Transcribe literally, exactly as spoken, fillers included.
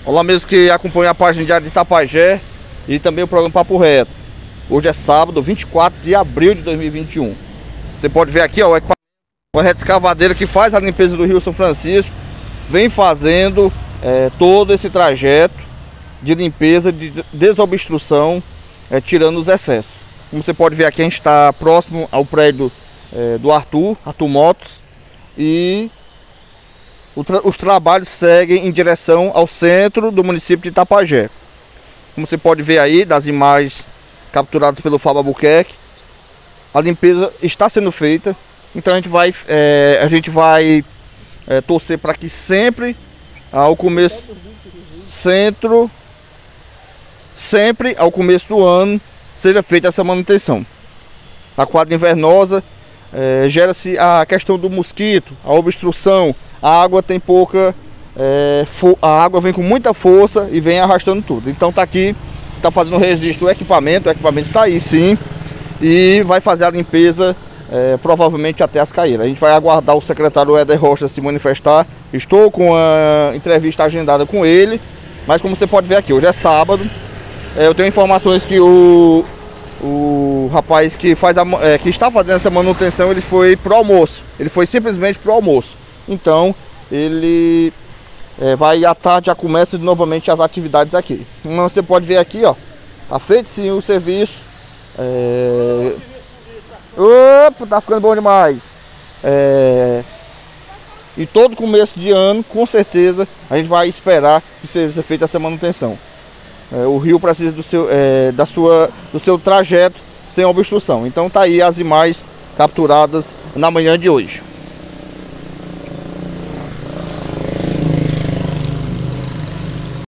Olá, mesmo que acompanha a página diária de Itapajé e também o programa Papo Reto. Hoje é sábado, vinte e quatro de abril de dois mil e vinte e um. Você pode ver aqui, ó, o equipamento, a reta escavadeira que faz a limpeza do Rio São Francisco, vem fazendo é, todo esse trajeto de limpeza, de desobstrução, é, tirando os excessos. Como você pode ver aqui, a gente está próximo ao prédio é, do Arthur, Arthur Motos, e Tra os trabalhos seguem em direção ao centro do município de Itapajé. Como você pode ver aí das imagens capturadas pelo Fábio Albuquerque, a limpeza está sendo feita. Então a gente vai, é, a gente vai é, torcer para que sempre ao começo, centro, sempre ao começo do ano seja feita essa manutenção. A quadra invernosa é, gera-se a questão do mosquito, a obstrução. A água tem pouca, é, a água vem com muita força e vem arrastando tudo. Então tá aqui, tá fazendo o registro do equipamento, o equipamento tá aí sim, e vai fazer a limpeza é, provavelmente até as caídas. A gente vai aguardar o secretário Éder Rocha se manifestar. Estou com a entrevista agendada com ele, mas como você pode ver aqui, hoje é sábado, é, eu tenho informações que o, o rapaz que, faz a, é, que está fazendo essa manutenção, ele foi pro almoço, ele foi simplesmente pro almoço. Então ele é, vai à tarde, já começa novamente as atividades aqui. Então, você pode ver aqui, ó, tá feito sim o serviço. É... Opa, tá ficando bom demais. É... E todo começo de ano, com certeza, a gente vai esperar que seja feita essa manutenção. É, o rio precisa do seu, é, da sua, do seu trajeto sem obstrução. Então tá aí as imagens capturadas na manhã de hoje.